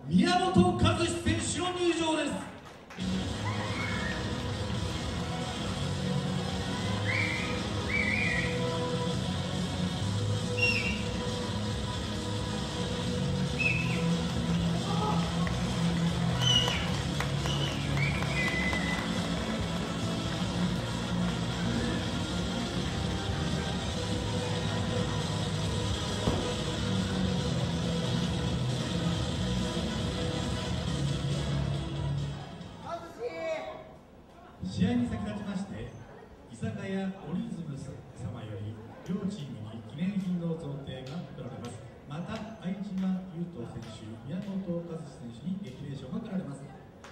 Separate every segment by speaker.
Speaker 1: 宮本和志選手の入場です。試合に先立ちまして、居酒屋オリズム様より両チームに記念品の贈呈が贈られます。また相島優斗選手、宮本和志選手に激励賞が贈られます。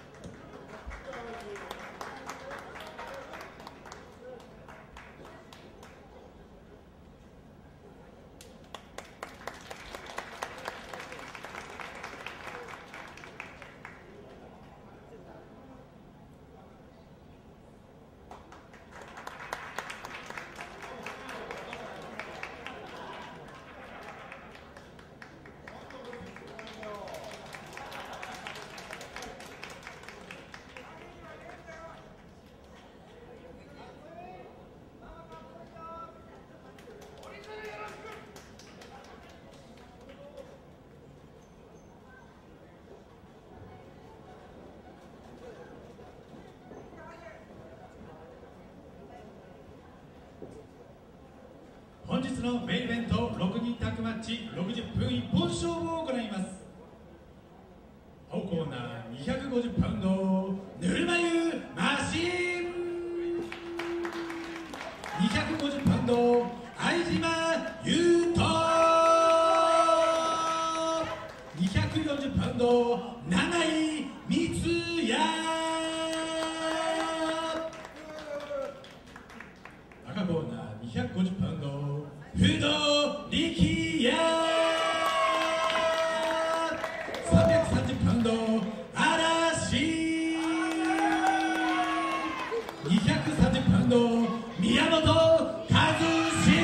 Speaker 1: 本日のメインイベント6人タッグマッチ60分一本勝負を行います。青コーナー250パウンドぬるま湯マシン、250パウンド相島優斗、240パウンド七井光也、赤コーナー250パウンド不動力也、330パウンド嵐、230パウンド宮本和志。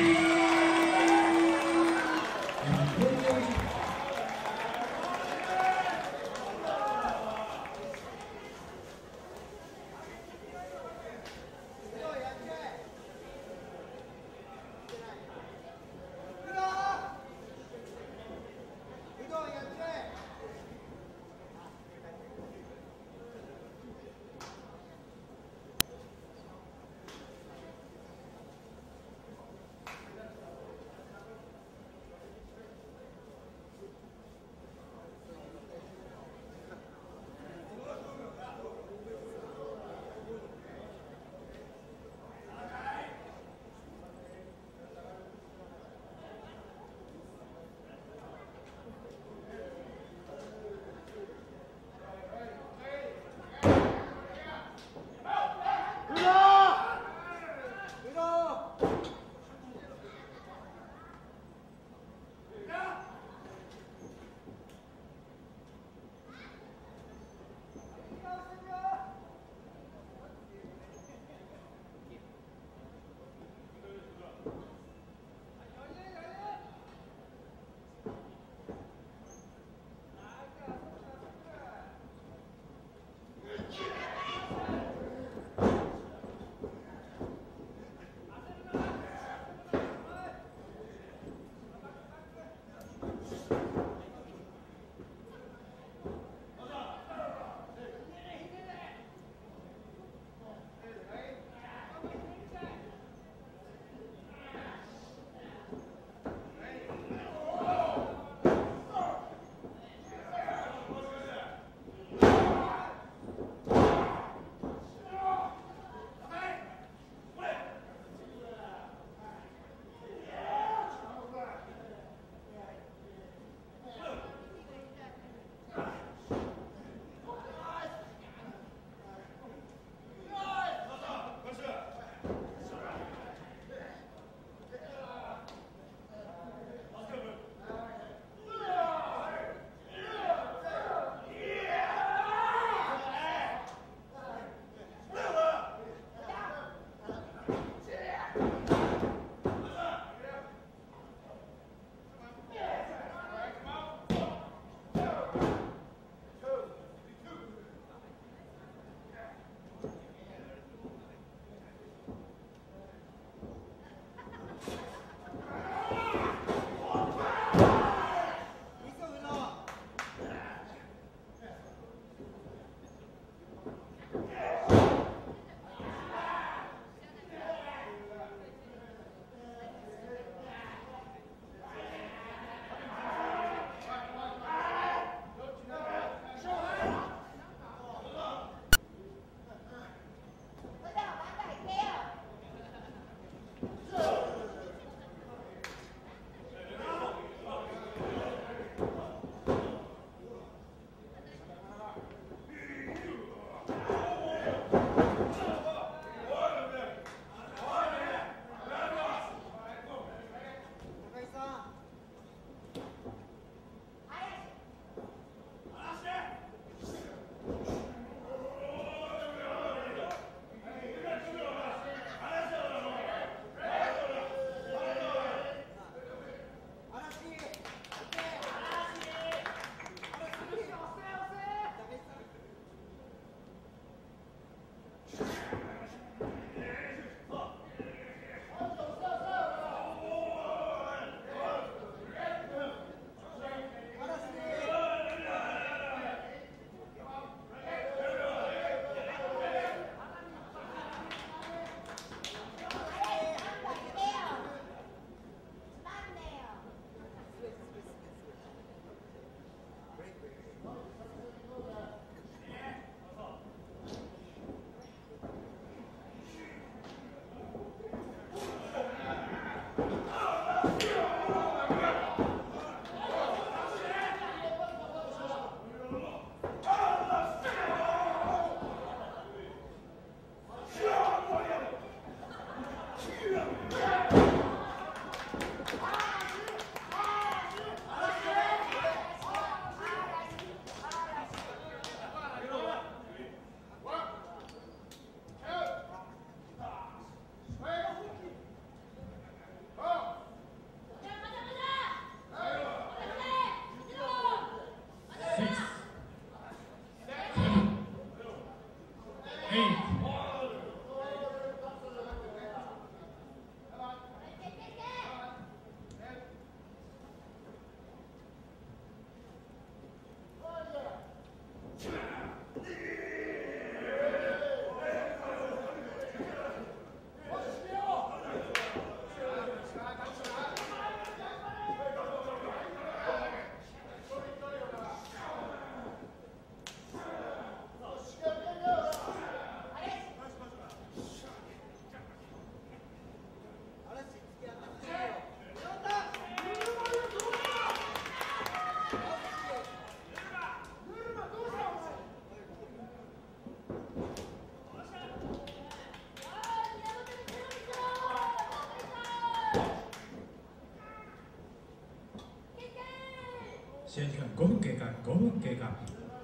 Speaker 1: 試合時間5分経過、5分経過。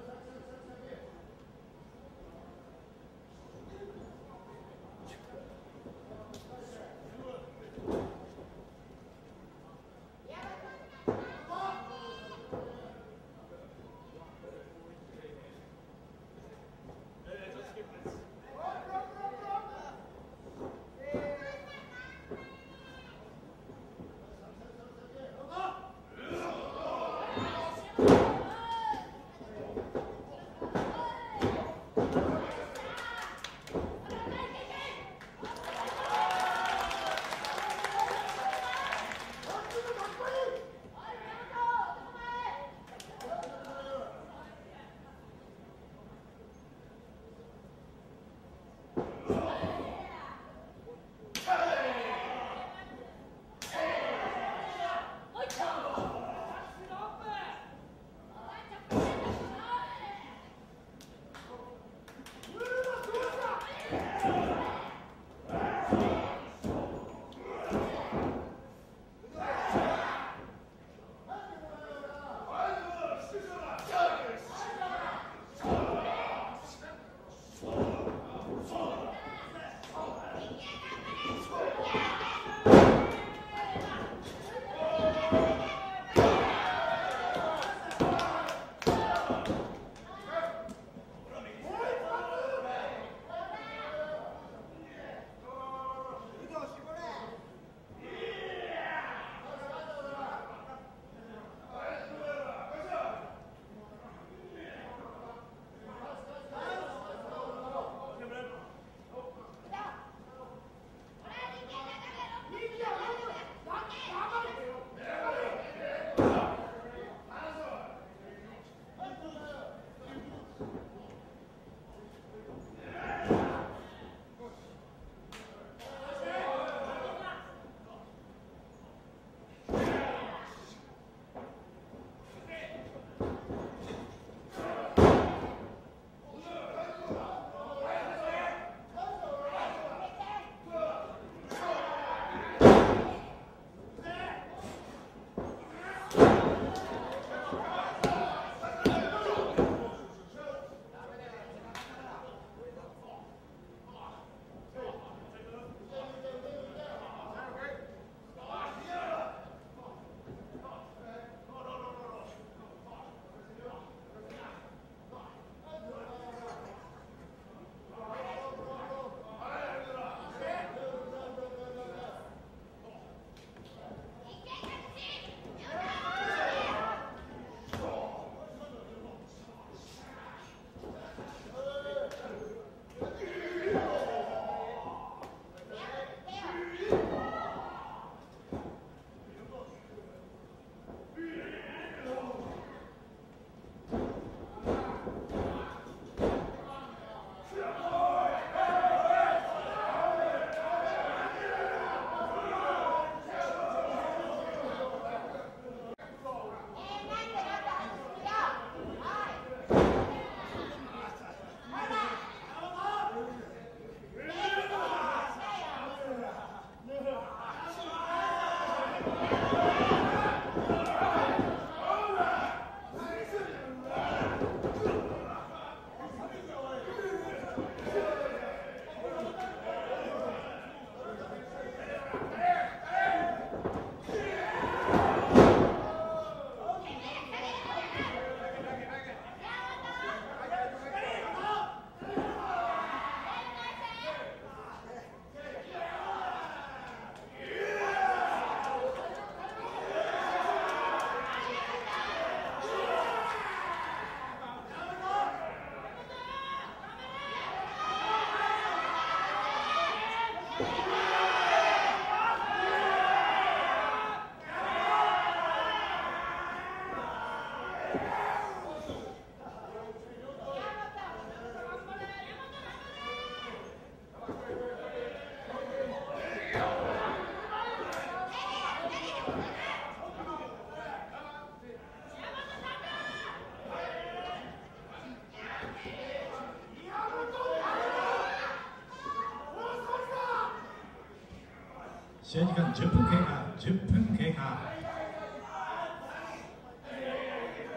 Speaker 1: 試合時間10分経過、10分経過。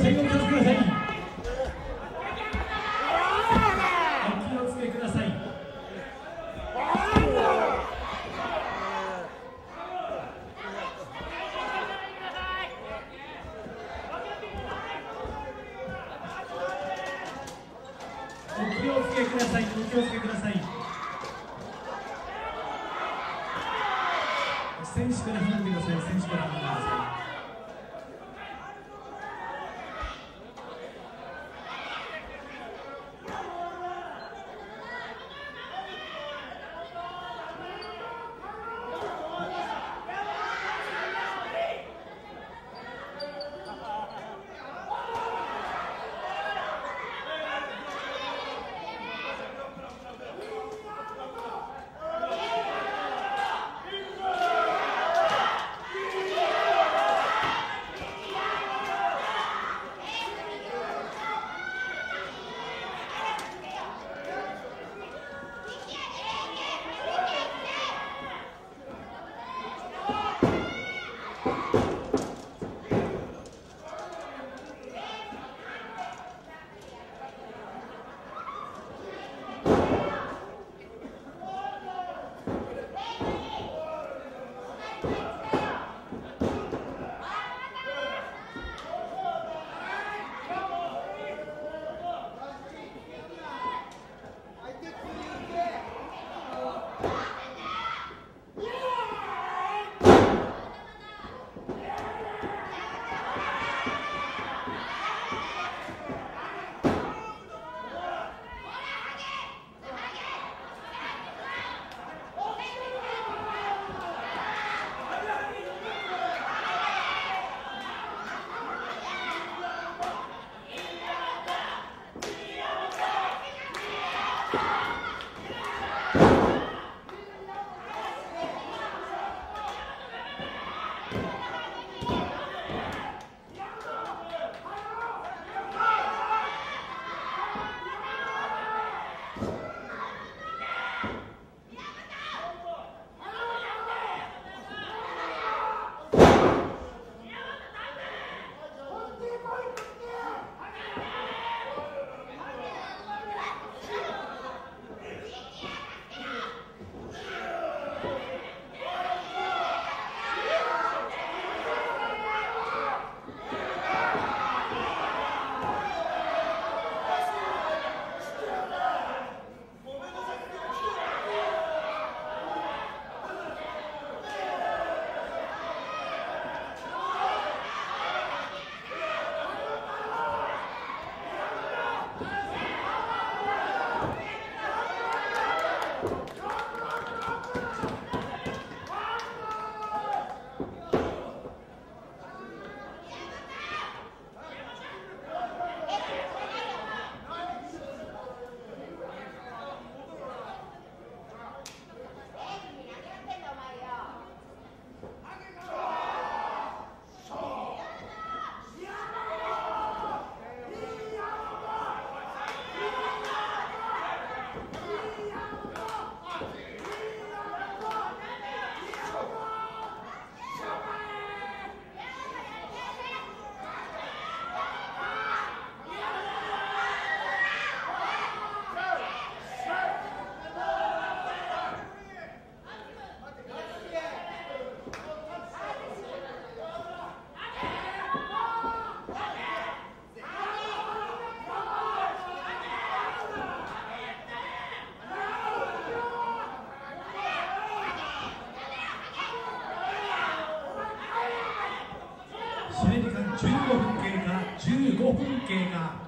Speaker 1: さい、お気をつけください。お気をつけください。お気をつけください。お気をつけください。選手から離れてください。選手から離れてください。試合時間15分経過、15分経過。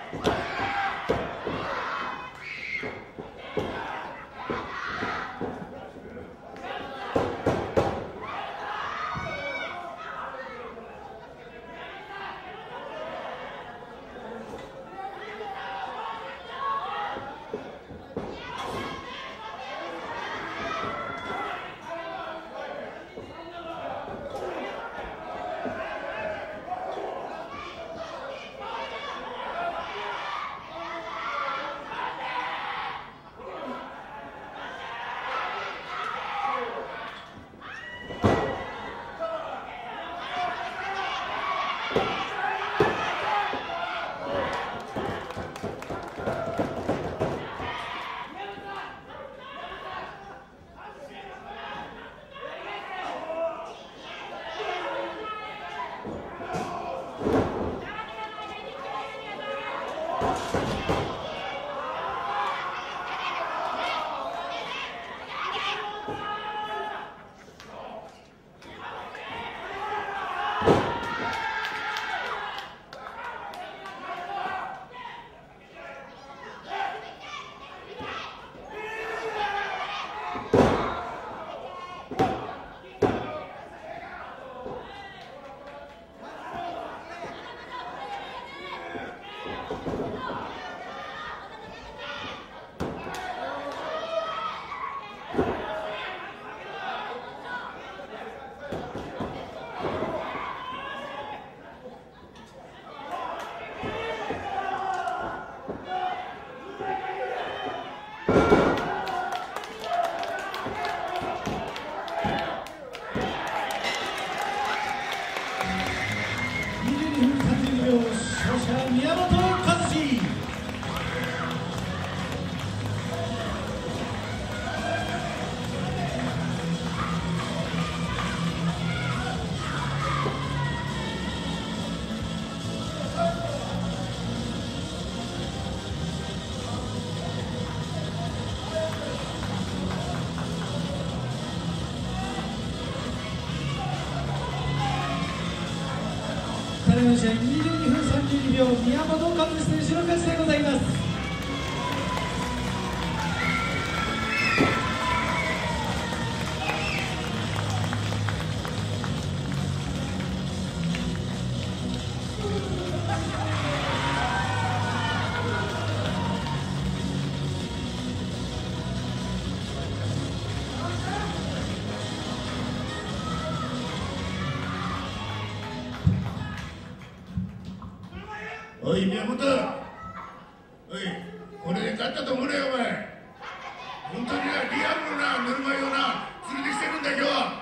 Speaker 1: 彼の試合22分32秒、宮本和志選手の勝ちでございます。
Speaker 2: おい宮本、おいこれで勝ったと思うなよお前。本当になリアルのなぬるま湯をな連れてきてるんだ今日は。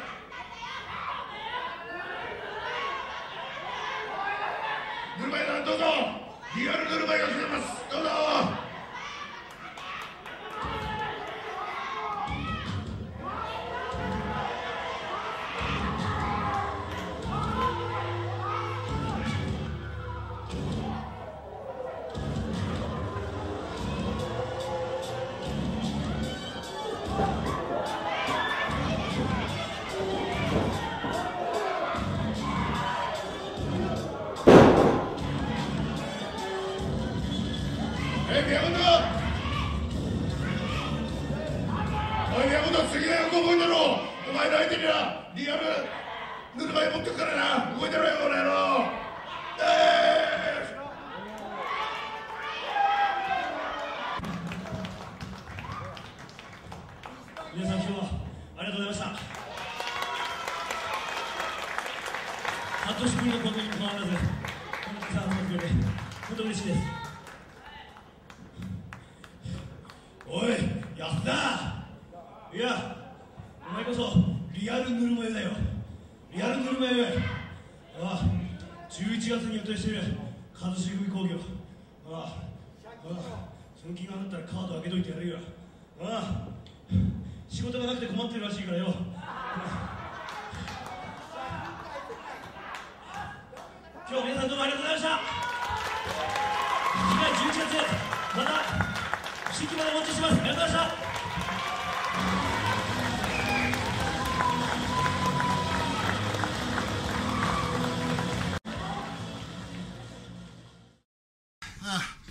Speaker 2: ぬるま湯だ、どうぞリアルぬるま湯をしてます、どうぞ。宮本、おい宮本、次の横動いたろ。お前の相手にはリアルぬるま湯持ってくからな、動いてろよこの野郎。
Speaker 3: 皆さん今日はありがとうございました。半年ぶりのことに変わらず、このたくさん集まってくれて本当に嬉しいです。おい安田、いやお前こそリアルぬるま湯だよ、リアルぬるま湯。ああ、11月に予定している一茂組工業、ああその気があったらカード開けといてやるよ。ああ仕事がなくて困ってるらしいからよ。今日は皆さんどうもありがとうございました。次回11月また新規までお待ちしてます。ありがとうございました。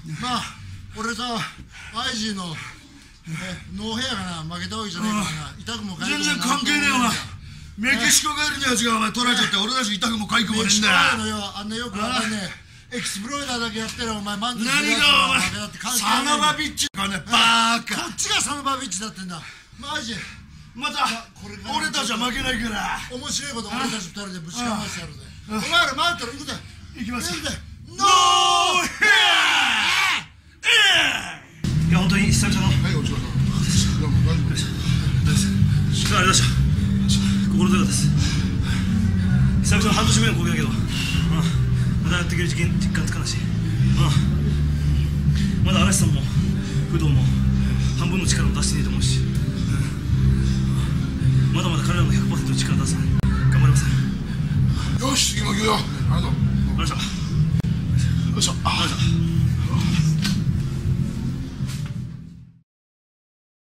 Speaker 4: まあ俺さアイジーのノーヘアがな負けたわけじゃないからな。痛くもかゆくも
Speaker 2: 全然関係ねえよな。メキシコ帰りのやつがお前取られちゃって俺たち痛くもかゆくもねえんだよ。
Speaker 4: あんなよくわかんねえエクスプロイダーだけやってるお前満足する
Speaker 2: 何
Speaker 4: やつ
Speaker 2: がお前
Speaker 4: 負けだって関係
Speaker 2: サノバビッチかねバーカ。
Speaker 4: こっちがサノバビッチだってんだ。マジ
Speaker 2: また俺たちは負けないから
Speaker 4: 面白いこと俺たち二人でぶちかましてやるぜ。お前ら待ってろ。行くぜ。
Speaker 2: 行きますよ。
Speaker 4: ノーヘ
Speaker 3: いや本当に久々の
Speaker 2: はいお疲れ様。どうも大丈夫です。
Speaker 3: ありがとうございました。心強かったです。久々の半年目の攻撃だけど、まだやっていける実感つかないし、まだ嵐さんも不動も半分の力も出してねえと思うし、まだまだ彼らの 100% の力出す。頑張ります。
Speaker 2: よし次も行くよ。ありがとう。
Speaker 3: ありがとうございました。